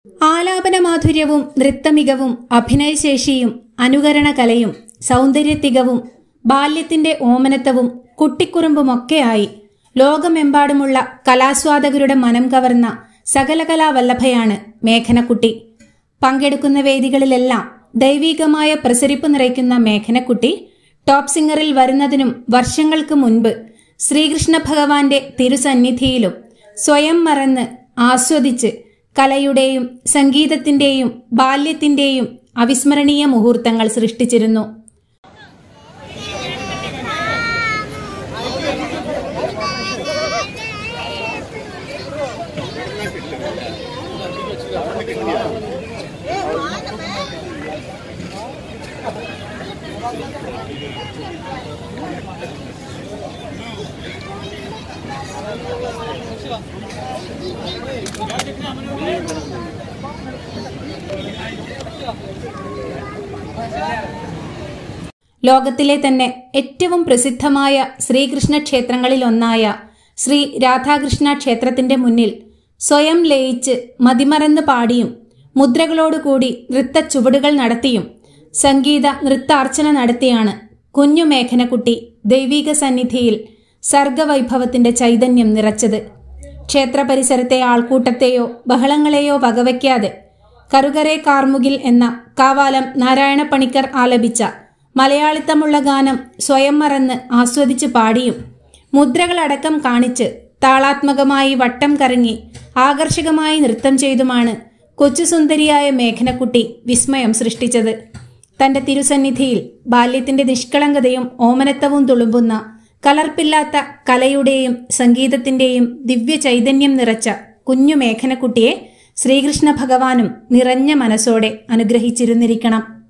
ആലാപനമാധുര്യവും നൃത്തമികവും അഭിനയശേഷിയും അനുകരണകലയും സൗന്ദര്യത്തികവും ബാല്യത്തിന്റെ ഓമനത്തവും കുട്ടിക്കുറുമ്പുമൊക്കെയായി ലോകമെമ്പാടുമുള്ള കലാസ്വാദകരുടെ മനം കവർന്ന സകലകലാവല്ലഭയാണ് മേഘനക്കുട്ടി. പങ്കെടുക്കുന്ന വേദികളിലെല്ലാം ദൈവികമായ പ്രസരിപ്പ് നിറയ്ക്കുന്ന മേഘനക്കുട്ടി ടോപ്പ് സിംഗറിൽ വരുന്നതിനും വർഷങ്ങൾക്ക് മുൻപ് ശ്രീകൃഷ്ണ ഭഗവാന്റെ തിരുസന്നിധിയിലും സ്വയം മറന്ന് ആസ്വദിച്ച് കലയുടെയും സംഗീതത്തിന്റെയും ബാല്യത്തിന്റെയും അവിസ്മരണീയ മുഹൂർത്തങ്ങൾ സൃഷ്ടിച്ചിരുന്നു. ലോകത്തിലെ തന്നെ ഏറ്റവും പ്രസിദ്ധമായ ശ്രീകൃഷ്ണ ക്ഷേത്രങ്ങളിലൊന്നായ ശ്രീ രാധാകൃഷ്ണ ക്ഷേത്രത്തിന്റെ മുന്നിൽ സ്വയം ലയിച്ച് മതിമറന്ന് പാടിയും മുദ്രകളോടുകൂടി നൃത്ത ചുവടുകൾ നടത്തിയും സംഗീത നൃത്താർച്ചന നടത്തിയാണ് കുഞ്ഞു മേഘനക്കുട്ടി ദൈവിക സന്നിധിയിൽ സർഗവൈഭവത്തിന്റെ ചൈതന്യം നിറച്ചത്. ക്ഷേത്ര പരിസരത്തെ ആൾക്കൂട്ടത്തെയോ ബഹളങ്ങളെയോ വകവയ്ക്കാതെ കറുകരെ കാർമുകിൽ എന്ന കാവാലം നാരായണ പണിക്കർ ആലപിച്ച മലയാളിത്തമുള്ള ഗാനം സ്വയം മറന്ന് ആസ്വദിച്ച് പാടിയും മുദ്രകളടക്കം കാണിച്ച് താളാത്മകമായി വട്ടം കറങ്ങി ആകർഷകമായി നൃത്തം ചെയ്തുമാണ് കൊച്ചുസുന്ദരിയായ മേഘനക്കുട്ടി വിസ്മയം സൃഷ്ടിച്ചത്. തന്റെ തിരുസന്നിധിയിൽ ബാല്യത്തിന്റെ നിഷ്കളങ്കതയും ഓമനത്തവും തുളുമ്പുന്ന കലർപ്പില്ലാത്ത കലയുടെയും സംഗീതത്തിന്റെയും ദിവ്യ ചൈതന്യം നിറച്ച കുഞ്ഞു മേഘനക്കുട്ടിയെ ശ്രീകൃഷ്ണ ഭഗവാനും നിറഞ്ഞ മനസ്സോടെ അനുഗ്രഹിച്ചിരുന്നിരിക്കണം.